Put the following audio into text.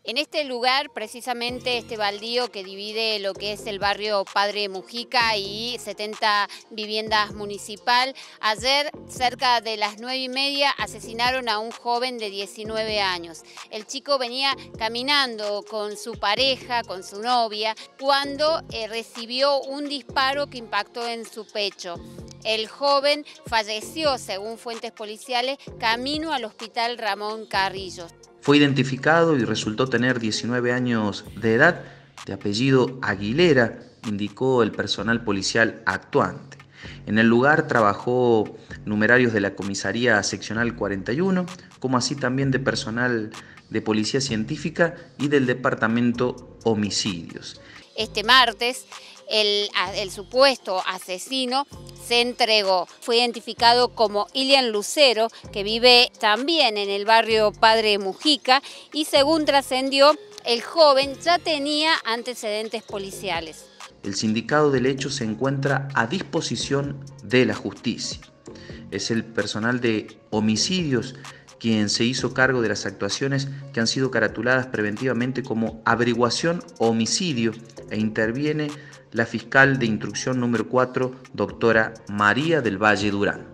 En este lugar, precisamente este baldío que divide lo que es el barrio Padre Mujica y 70 viviendas municipal, ayer cerca de las 9:30 asesinaron a un joven de 19 años. El chico venía caminando con su pareja, con su novia, cuando recibió un disparo que impactó en su pecho. El joven falleció, según fuentes policiales, camino al hospital Ramón Carrillo. Fue identificado y resultó tener 19 años de edad, de apellido Aguilera, indicó el personal policial actuante. En el lugar trabajó numerarios de la Comisaría Seccional 41, como así también de personal de Policía Científica y del Departamento Homicidios. Este martes, el supuesto asesino se entregó. Fue identificado como Ilian Lucero, que vive también en el barrio Padre Mujica, y según trascendió, el joven ya tenía antecedentes policiales. El sindicado del hecho se encuentra a disposición de la justicia. Es el personal de homicidios quien se hizo cargo de las actuaciones que han sido caratuladas preventivamente como averiguación o homicidio e interviene la fiscal de instrucción número 4, doctora María del Valle Durán.